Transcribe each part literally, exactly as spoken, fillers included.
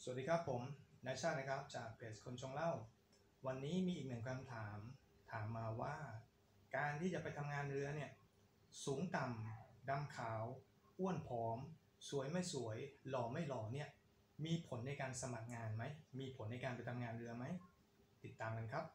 สวัสดีครับผมนายชาตินะครับจากเพจคนชงเล่าวันนี้มีอีกหนึ่งคำถามถามมาว่าการที่จะไปทำงานเรือเนี่ยสูงต่ำดำขาวอ้วนผอมสวยไม่สวยหล่อไม่หล่อเนี่ยมีผลในการสมัครงานไหมมีผลในการไปทำงานเรือไหมติดตามกันครับ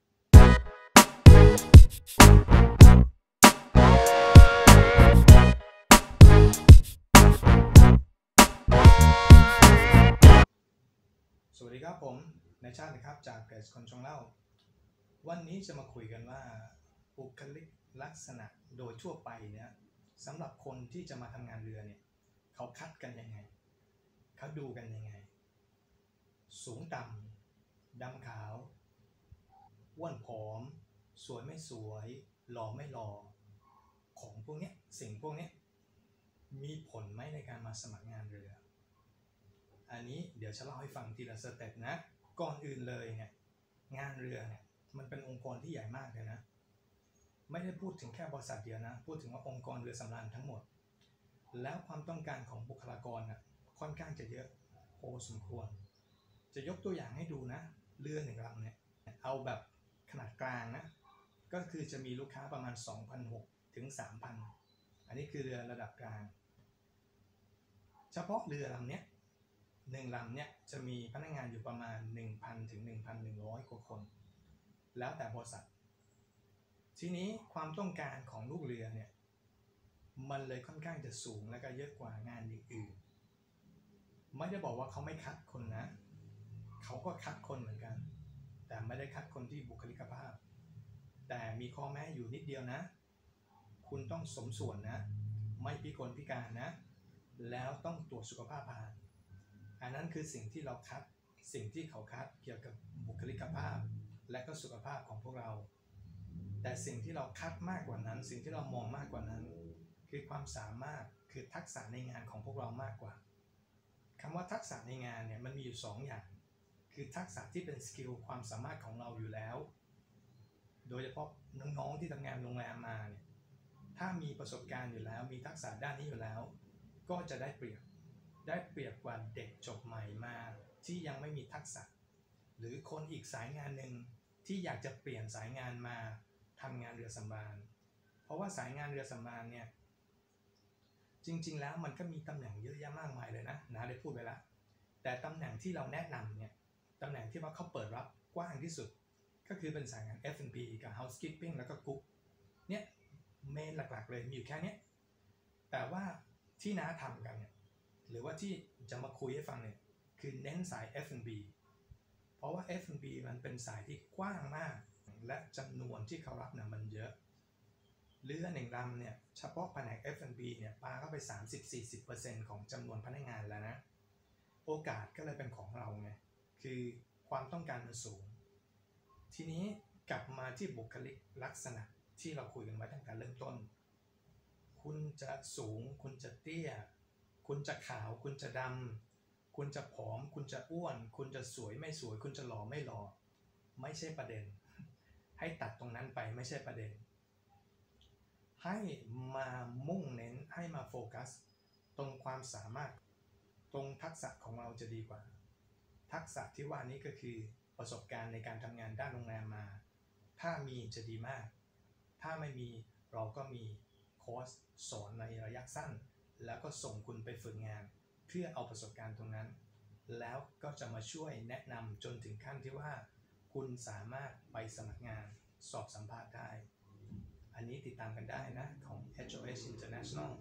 สวัสดีครับผมนายชาตินะครับจากเพจคนชงเล่าวันนี้จะมาคุยกันว่าบุคลิกลักษณะโดยทั่วไปเนี่ยสำหรับคนที่จะมาทำงานเรือเนี่ยเขาคัดกันยังไงเขาดูกันยังไงสูงต่ำดำขาวอ้วนผอมสวยไม่สวยหล่อไม่หล่อของพวกนี้สิ่งพวกนี้มีผลไหมในการมาสมัครงานเรืออันนี้เดี๋ยวจะเล่าให้ฟังทีละสเต็ปนะก่อนอื่นเลยเนี่ยงานเรือเนี่ยมันเป็นองค์กรที่ใหญ่มากเลยนะไม่ได้พูดถึงแค่บริษัทเดียวนะพูดถึงว่าองค์กรเรือสำราญทั้งหมดแล้วความต้องการของบุคลากรน่ะค่อนข้างจะเยอะพอสมควรจะยกตัวอย่างให้ดูนะเรือหนึ่งลำเนี่ยเอาแบบขนาดกลางนะก็คือจะมีลูกค้าประมาณ สองพันหกร้อย ถึง สามพัน อันนี้คือเรือระดับกลางเฉพาะเรือลำเนี้ยหนึ่งลำเนี่ยจะมีพนักงานอยู่ประมาณ หนึ่งพัน ถึง หนึ่งพันหนึ่งร้อย กว่าคนแล้วแต่บริษัททีนี้ความต้องการของลูกเรือเนี่ยมันเลยค่อนข้างจะสูงและก็เยอะกว่างานอื่นๆไม่ได้บอกว่าเขาไม่คัดคนนะเขาก็คัดคนเหมือนกันแต่ไม่ได้คัดคนที่บุคลิกภาพแต่มีข้อแม้อยู่นิดเดียวนะคุณต้องสมส่วนนะไม่พิกลพิการนะแล้วต้องตรวจสุขภาพผ่านอันนั้นคือสิ่งที่เราคัดสิ่งที่เขาคัดเกี่ยวกับบุคลิกภาพและก็สุขภาพของพวกเราแต่สิ่งที่เราคัดมากกว่านั้นสิ่งที่เรามองมากกว่านั้นคือความสามารถคือทักษะในงานของพวกเรามากกว่าคำว่าทักษะในงานเนี่ยมันมีอยู่สองอย่างคือทักษะที่เป็นสกิลความสามารถของเราอยู่แล้วโดยเฉพาะน้องๆที่ทำงานโรงแรมมาเนี่ยถ้ามีประสบการณ์อยู่แล้วมีทักษะด้านนี้อยู่แล้วก็จะได้เปรียบได้เปรียบกว่าเด็กจบใหม่มาที่ยังไม่มีทักษะหรือคนอีกสายงานหนึ่งที่อยากจะเปลี่ยนสายงานมาทำงานเรือสำราญเพราะว่าสายงานเรือสำราญเนี่ยจริงๆแล้วมันก็มีตำแหน่งเยอะแยะมากมายเลยนะนะได้พูดไปแล้วแต่ตำแหน่งที่เราแนะนำเนี่ยตำแหน่งที่ว่าเขาเปิดรับกว้างที่สุดก็คือเป็นสายงาน เอฟ แอนด์ บี กับ Housekeeping แล้วก็ Cook เนี่ยเมนหลักๆเลยมีอยู่แค่นี้แต่ว่าที่น้าทำกันเนี่ยหรือว่าที่จะมาคุยให้ฟังเนี่ยคือเน้นสาย เอฟ แอนด์ บี เพราะว่า เอฟ แอนด์ บี มันเป็นสายที่กว้างมากและจำนวนที่เขารับเนี่ยมันเยอะเรือหนึ่งลำเนี่ยเฉพาะแผนก เอฟ แอนด์ บี เนี่ยปาเข้าไป สามสิบถึงสี่สิบเปอร์เซ็นต์ ของจำนวนพนักงานแล้วนะโอกาสก็เลยเป็นของเราไงคือความต้องการมันสูงทีนี้กลับมาที่บุคลิกลักษณะที่เราคุยกันไว้ตั้งแต่เริ่มต้นคุณจะสูงคุณจะเตี้ยคุณจะขาวคุณจะดำคุณจะผอมคุณจะอ้วนคุณจะสวยไม่สวยคุณจะหล่อไม่หล่อไม่ใช่ประเด็นให้ตัดตรงนั้นไปไม่ใช่ประเด็นให้มามุ่งเน้นให้มาโฟกัสตรงความสามารถตรงทักษะของเราจะดีกว่าทักษะที่ว่านี้ก็คือประสบการณ์ในการทำงานด้านโรงแรมมาถ้ามีจะดีมากถ้าไม่มีเราก็มีคอร์สสอนในระยะสั้นแล้วก็ส่งคุณไปฝึกงานเพื่อเอาประสบการณ์ตรงนั้นแล้วก็จะมาช่วยแนะนำจนถึงขั้นที่ว่าคุณสามารถไปสมัครงานสอบสัมภาษณ์ได้อันนี้ติดตามกันได้นะของ เอช โอ เอส International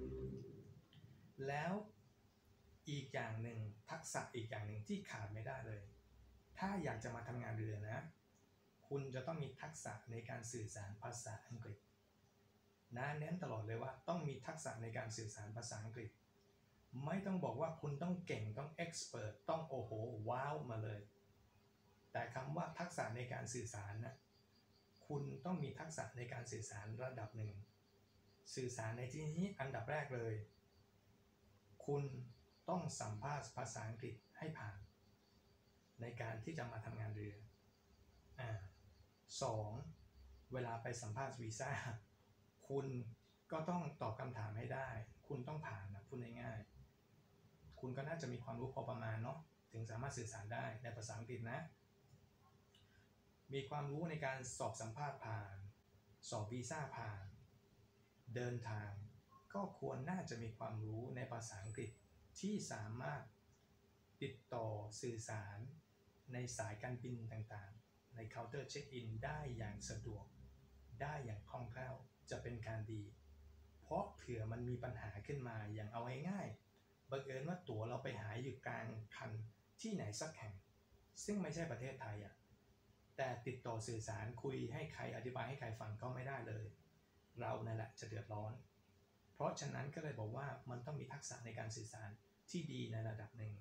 แล้วอีกอย่างหนึ่งทักษะอีกอย่างหนึ่งที่ขาดไม่ได้เลยถ้าอยากจะมาทำงานเรือนะคุณจะต้องมีทักษะในการสื่อสารภาษาอังกฤษนะเน้นตลอดเลยว่าต้องมีทักษะในการสื่อสารภาษาอังกฤษไม่ต้องบอกว่าคุณต้องเก่งต้อง expert ต้องโอ้โหว้าวมาเลยแต่คำว่าทักษะในการสื่อสารนะคุณต้องมีทักษะในการสื่อสารระดับหนึ่งสื่อสารในที่นี้อันดับแรกเลยคุณต้องสัมภาษณ์ภาษาอังกฤษให้ผ่านในการที่จะมาทำงานเรืออ่าสองเวลาไปสัมภาษณ์วีซ่าคุณก็ต้องตอบคำถามให้ได้คุณต้องผ่านนะพูดง่ายๆคุณก็น่าจะมีความรู้พอประมาณเนาะถึงสามารถสื่อสารได้ในภาษาอังกฤษนะมีความรู้ในการสอบสัมภาษณ์ผ่านสอบวีซ่าผ่านเดินทางก็ควรน่าจะมีความรู้ในภาษาอังกฤษที่สามารถติดต่อสื่อสารในสายการบินต่างๆในเคาน์เตอร์เช็คอินได้อย่างสะดวกได้อย่างคล่องแคล่วจะเป็นการดีเพราะเผื่อมันมีปัญหาขึ้นมาอย่างเอาง่ายๆบังเอิญว่าตั๋วเราไปหายอยู่กลางคันที่ไหนสักแห่งซึ่งไม่ใช่ประเทศไทยอ่ะแต่ติดต่อสื่อสารคุยให้ใครอธิบายให้ใครฟังก็ไม่ได้เลยเรานั่นแหละจะเดือดร้อนเพราะฉะนั้นก็เลยบอกว่ามันต้องมีทักษะในการสื่อสารที่ดีในระดับหนึ่ง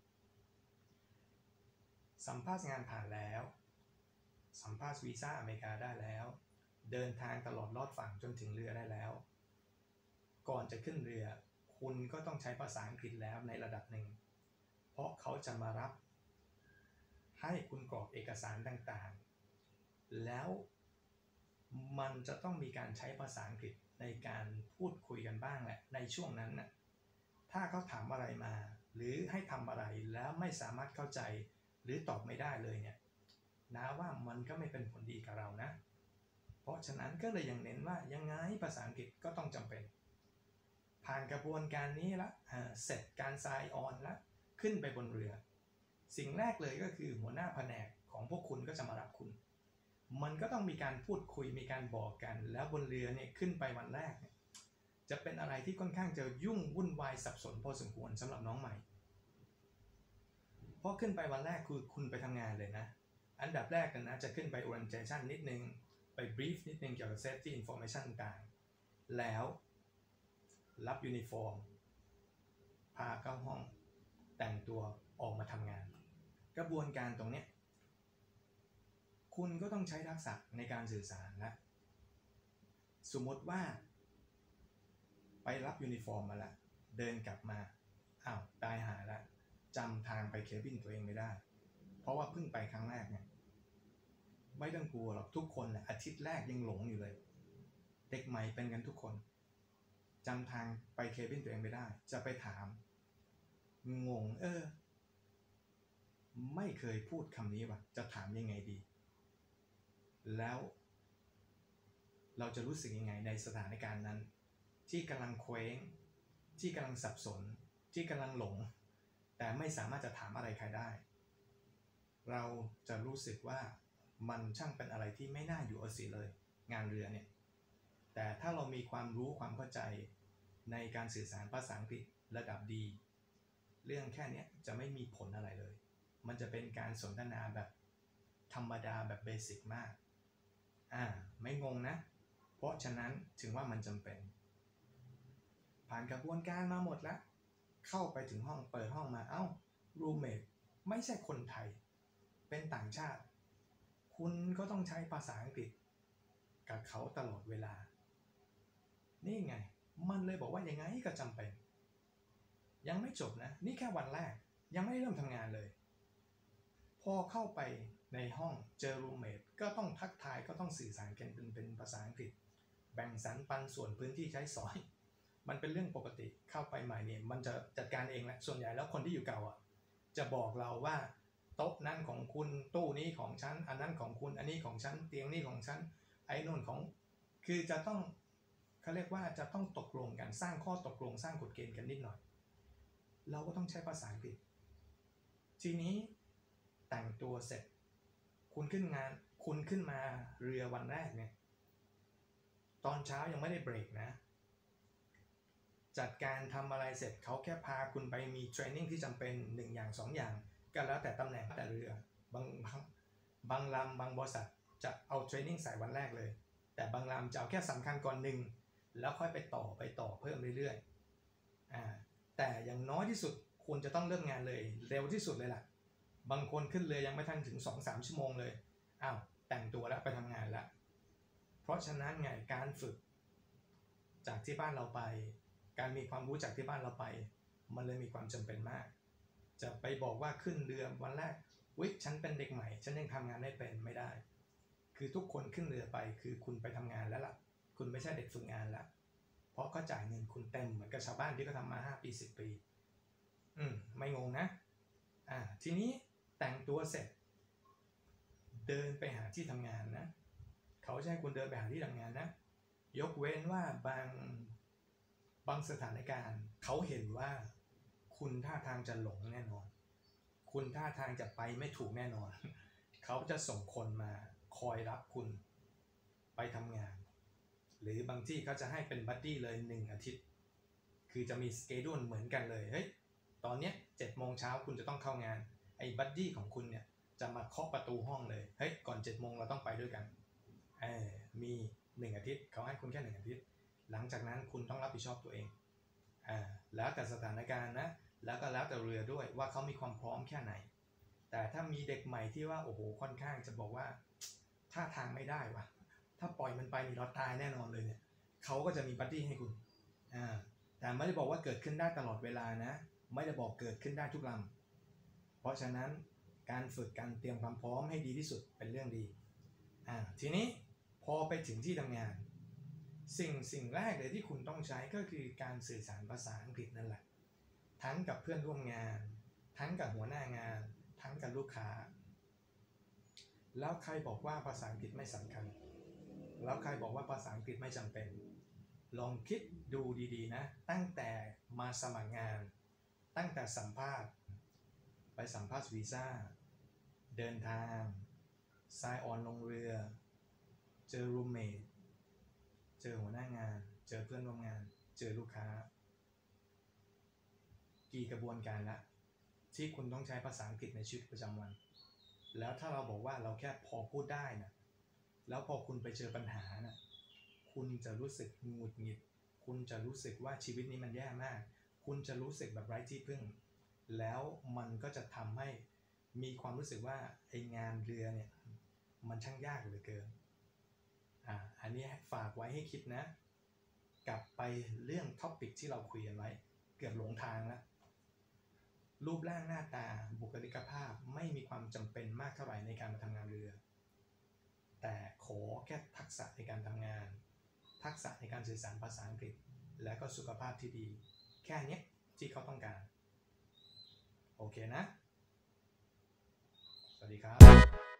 สัมภาษณ์งานผ่านแล้วสัมภาษณ์วีซ่าอเมริกาได้แล้วเดินทางตลอดลอดฝั่งจนถึงเรือได้แล้วก่อนจะขึ้นเรือคุณก็ต้องใช้ภาษาอังกฤษแล้วในระดับหนึ่งเพราะเขาจะมารับให้คุณกรอกเอกสารต่างๆแล้วมันจะต้องมีการใช้ภาษาอังกฤษในการพูดคุยกันบ้างแหละในช่วงนั้นน่ะถ้าเขาถามอะไรมาหรือให้ทำอะไรแล้วไม่สามารถเข้าใจหรือตอบไม่ได้เลยเนี่ยนะว่ามันก็ไม่เป็นผลดีกับเรานะเพราะฉะนั้นก็เลยยังเน้นว่ายังไงภาษาอังกฤษก็ต้องจำเป็นผ่านกระบวนการนี้ละเสร็จการไซน์ออนละขึ้นไปบนเรือสิ่งแรกเลยก็คือหัวหน้าแผนกของพวกคุณก็จะมารับคุณมันก็ต้องมีการพูดคุยมีการบอกกันแล้วบนเรือเนี่ยขึ้นไปวันแรกเนี่ยจะเป็นอะไรที่ค่อนข้างจะยุ่งวุ่นวายสับสนพอสมควรสำหรับน้องใหม่เพราะขึ้นไปวันแรกคือคุณไปทำงานเลยนะอันดับแรกกันนะจะขึ้นไป orientation นิดนึงไป brief นิดนึงเกี่ยวกับ safety information ต่างๆแล้วรับยูนิฟอร์มพาเข้าห้องแต่งตัวออกมาทำงานกระบวนการตรงนี้คุณก็ต้องใช้ทักษะในการสื่อสารนะสมมติว่าไปรับยูนิฟอร์มมาแล้วเดินกลับมาอ้าวตายหาแล้วจำทางไปเคบินตัวเองไม่ได้เพราะว่าเพิ่งไปครั้งแรกเนี่ยไม่ต้องกลัวหรอกทุกคนแหละอาทิตย์แรกยังหลงอยู่เลยเด็กใหม่เป็นกันทุกคนจำทางไปเคบินตัวเองไม่ได้จะไปถามงงเออไม่เคยพูดคำนี้ว่ะจะถามยังไงดีแล้วเราจะรู้สึกยังไงในสถานการณ์นั้นที่กำลังเคว้งที่กำลังสับสนที่กำลังหลงแต่ไม่สามารถจะถามอะไรใครได้เราจะรู้สึกว่ามันช่างเป็นอะไรที่ไม่น่าอยู่เอาเสียเลยงานเรือเนี่ยแต่ถ้าเรามีความรู้ความเข้าใจในการสื่อสารภาษาอังกฤษระดับดีเรื่องแค่นี้จะไม่มีผลอะไรเลยมันจะเป็นการสนทนาแบบธรรมดาแบบเบสิกมากอ่าไม่งงนะเพราะฉะนั้นถึงว่ามันจำเป็นผ่านกระบวนการมาหมดแล้วเข้าไปถึงห้องเปิดห้องมาเอ้ารูมเมทไม่ใช่คนไทยเป็นต่างชาติคุณก็ต้องใช้ภาษาอังกฤษกับเขาตลอดเวลานี่ไงมันเลยบอกว่ายังไงก็จำเป็นยังไม่จบนะนี่แค่วันแรกยังไม่ได้เริ่มทำงานเลยพอเข้าไปในห้องเจอรูมเมทก็ต้องทักทายก็ต้องสื่อสารกันเป็นเป็นภาษาอังกฤษแบ่งสรรปันส่วนพื้นที่ใช้สอยมันเป็นเรื่องปกติเข้าไปใหม่เนี่ยมันจะจัดการเองแหละส่วนใหญ่แล้วคนที่อยู่เก่าอ่ะจะบอกเราว่าโต๊ะนั้นของคุณตู้นี้ของฉันอันนั้นของคุณอันนี้ของฉันเตียงนี้ของฉันไอ้นู่นของคือจะต้องเขาเรียกว่าจะต้องตกลงกันสร้างข้อตกลงสร้างกฎเกณฑ์กันนิดหน่อยเราก็ต้องใช้ภาษาอังกฤษทีนี้แต่งตัวเสร็จคุณขึ้นงานคุณขึ้นมาเรือวันแรกเนี่ยตอนเช้ายังไม่ได้เบรกนะจัดการทำอะไรเสร็จเขาแค่พาคุณไปมีเทรนนิ่งที่จำเป็นหนึ่งอย่างสองอย่างก็แล้วแต่ตำแหน่งแต่เรือบางบางบางลำบางบริษัทจะเอาเทรนนิ่งใส่วันแรกเลยแต่บางลำจะเอาแค่สำคัญก่อนหนึ่งแล้วค่อยไปต่อไปต่อเพิ่มเรื่อยๆอ่าแต่อย่างน้อยที่สุดคุณจะต้องเริ่มงานเลยเร็วที่สุดเลยล่ะบางคนขึ้นเรือยังไม่ทันถึง สองถึงสาม ชั่วโมงเลยอ้าวแต่งตัวแล้วไปทำงานแล้วเพราะฉะนั้นไงการฝึกจากที่บ้านเราไปการมีความรู้จากที่บ้านเราไปมันเลยมีความจำเป็นมากจะไปบอกว่าขึ้นเรือวันแรกวิฉันเป็นเด็กใหม่ฉันยังทำงานไม่เป็นไม่ได้คือทุกคนขึ้นเรือไปคือคุณไปทำงานแล้วล่ะคุณไม่ใช่เด็กฝึกงานแล้วเพราะเขาจ่ายเงินคุณเต็มเหมือนกับชาวบ้านที่เขาทำมาห้าปีสิบปีอืมไม่งงนะอ่าทีนี้แต่งตัวเสร็จเดินไปหาที่ทำงานนะเขาจะให้คุณเดินไปหาที่ทำงานนะยกเว้นว่าบางบางสถานการณ์เขาเห็นว่าคุณท่าทางจะหลงแน่นอนคุณท่าทางจะไปไม่ถูกแน่นอนเขาจะส่งคนมาคอยรับคุณไปทำงานหรือบางที่เขาจะให้เป็นบัดดี้เลยหนึ่งอาทิตย์คือจะมีสเกดูลเหมือนกันเลยเฮ้ยตอนเนี้ยเจ็ดโมงเช้าคุณจะต้องเข้างานไอ้บัดดี้ของคุณเนี่ยจะมาเคาะประตูห้องเลยเฮ้ยก่อนเจ็ดโมงเราต้องไปด้วยกันเออมีหนึ่งอาทิตย์เขาให้คุณแค่หนึ่งอาทิตย์หลังจากนั้นคุณต้องรับผิดชอบตัวเองอ่าแล้วแต่สถานการณ์นะแล้วก็แล้วแต่เรือด้วยว่าเขามีความพร้อมแค่ไหนแต่ถ้ามีเด็กใหม่ที่ว่าโอ้โหค่อนข้างจะบอกว่าท่าทางไม่ได้ว่ะถ้าปล่อยมันไปนี่เราตายแน่นอนเลยเนี่ยเขาก็จะมีบัดดี้ให้คุณอ่าแต่ไม่ได้บอกว่าเกิดขึ้นได้ตลอดเวลานะไม่ได้บอกเกิดขึ้นได้ทุกลำเพราะฉะนั้นการฝึกการเตรียมความพร้อมให้ดีที่สุดเป็นเรื่องดีอ่าทีนี้พอไปถึงที่ทำงานสิ่งสิ่งแรกเลยที่คุณต้องใช้ก็คือการสื่อสารภาษาอังกฤษนั่นแหละทั้งกับเพื่อนร่วมงานทั้งกับหัวหน้างานทั้งกับลูกค้าแล้วใครบอกว่าภาษาอังกฤษไม่สำคัญแล้วใครบอกว่าภาษาอังกฤษไม่จำเป็นลองคิดดูดีๆนะตั้งแต่มาสมัครงานตั้งแต่สัมภาษณ์ไปสัมภาษณ์วีซ่าเดินทางไซน์ออนลงเรือเจอรูมเมทเจอหัวหน้างานเจอเพื่อนร่วมงานเจอลูกค้ากี่กระบวนการละที่คุณต้องใช้ภาษาอังกฤษในชีวิตประจำวันแล้วถ้าเราบอกว่าเราแค่พอพูดได้นะแล้วพอคุณไปเจอปัญหานะคุณจะรู้สึกหงุดหงิดคุณจะรู้สึกว่าชีวิตนี้มันแย่มากคุณจะรู้สึกแบบไร้ที่พึ่งแล้วมันก็จะทำให้มีความรู้สึกว่าไอ้งานเรือเนี่ยมันช่างยากเหลือเกินอ่าอันนี้ฝากไว้ให้คิดนะกลับไปเรื่องท็อปิกที่เราคุยกันไว้เกือบหลงทางแล้วรูปร่างหน้าตาบุคลิกภาพไม่มีความจำเป็นมากเท่าไหร่ในการมาทำงานเรือแต่ขอแค่ทักษะในการทำงานทักษะในการสื่อสารภาษาอังกฤษและก็สุขภาพที่ดีแค่นี้ที่เขาต้องการโอเคนะสวัสดีครับ